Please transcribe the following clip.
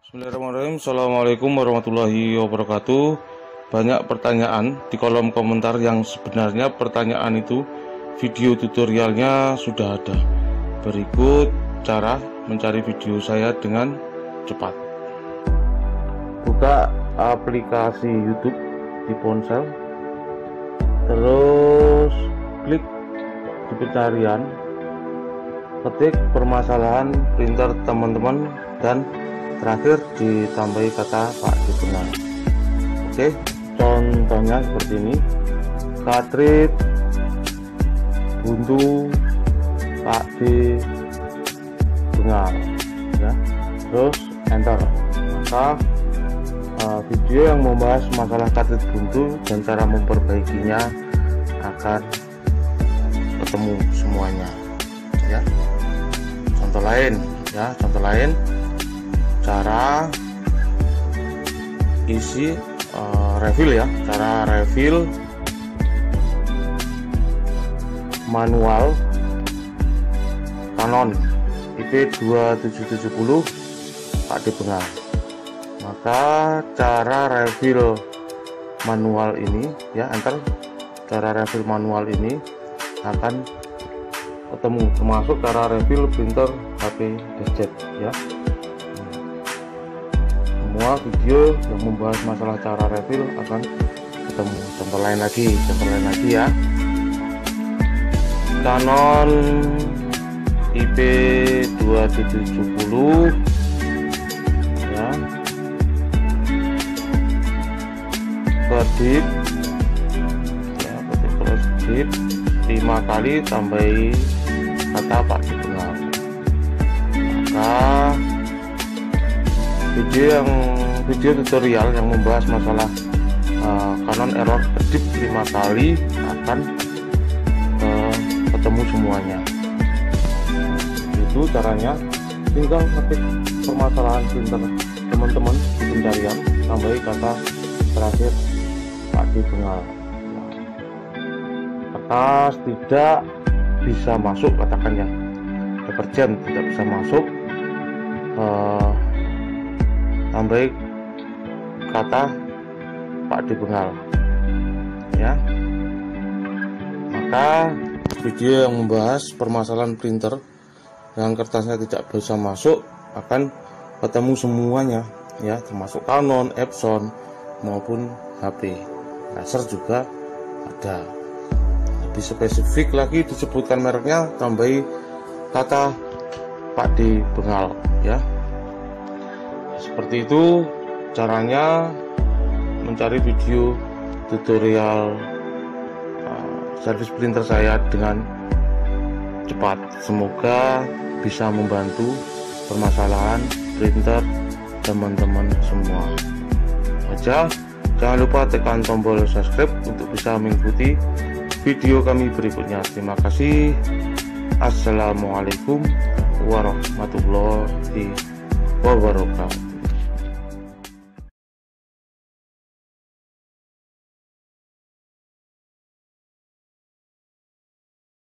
Bismillahirrahmanirrahim. Assalamualaikum warahmatullahi wabarakatuh. Banyak pertanyaan di kolom komentar yang sebenarnya pertanyaan itu video tutorialnya sudah ada. Berikut cara mencari video saya dengan cepat. Buka aplikasi YouTube di ponsel, terus klik di pencarian, ketik permasalahan printer teman-teman, dan terakhir ditambahi kata Pak D benar. Oke, contohnya seperti ini: cartridge buntu Pak D bengal, ya. Terus enter. Maka video yang membahas masalah cartridge buntu dan cara memperbaikinya akan ketemu semuanya, ya. Contoh lain, cara isi refill, ya, cara refill manual Canon IP2770 Pak D bengal. Maka cara refill manual ini, ya, enter. Cara refill manual ini akan ketemu, termasuk cara refill printer HP Desjet, ya. Semua video yang membahas masalah cara refill akan ketemu. Contoh lain lagi ya: Canon IP2770, ya, kedip, ya, terus dip 5 kali tambahi kata Pak D bengal. Maka video tutorial yang membahas masalah Canon error kedip 5 kali akan ketemu semuanya. Itu caranya. Tinggal ketik permasalahan printer teman-teman di pencarian, tambahi kata terakhir Pak D bengal. Kertas tidak bisa masuk, katakannya deterjen tidak bisa masuk, tambahi kata Pak D bengal, ya. Maka video yang membahas permasalahan printer yang kertasnya tidak bisa masuk akan ketemu semuanya, ya, termasuk Canon, Epson maupun HP Acer juga ada. Lebih spesifik lagi disebutkan mereknya, tambahi kata Pak D bengal, ya. Seperti itu caranya mencari video tutorial servis printer saya dengan cepat. Semoga bisa membantu permasalahan printer teman-teman semua. Jangan lupa tekan tombol subscribe untuk bisa mengikuti video kami berikutnya. Terima kasih. Assalamualaikum warahmatullahi wabarakatuh.